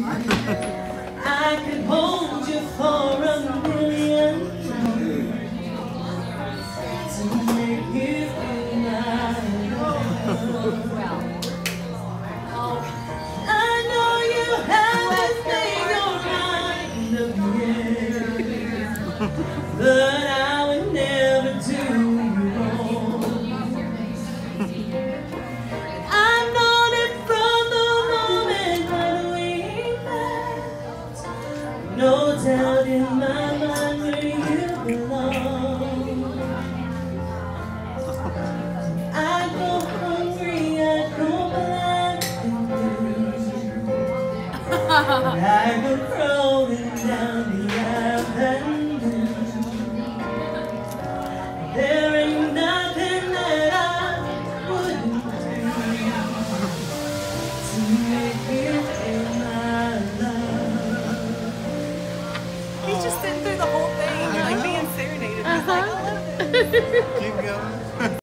I could hold you for $1,000,000 to make you feel my love. I know you haven't made your mind up yet, but I would never do you wrong. I've known it from the moment when we met. No doubt in my mind where you belong. I go hungry, I go blind, I go crawling down the avenue. There ain't nothing that I wouldn't do to make you feel my love. He's just sitting through the whole thing, like being serenaded. He's like, I love it. Keep going.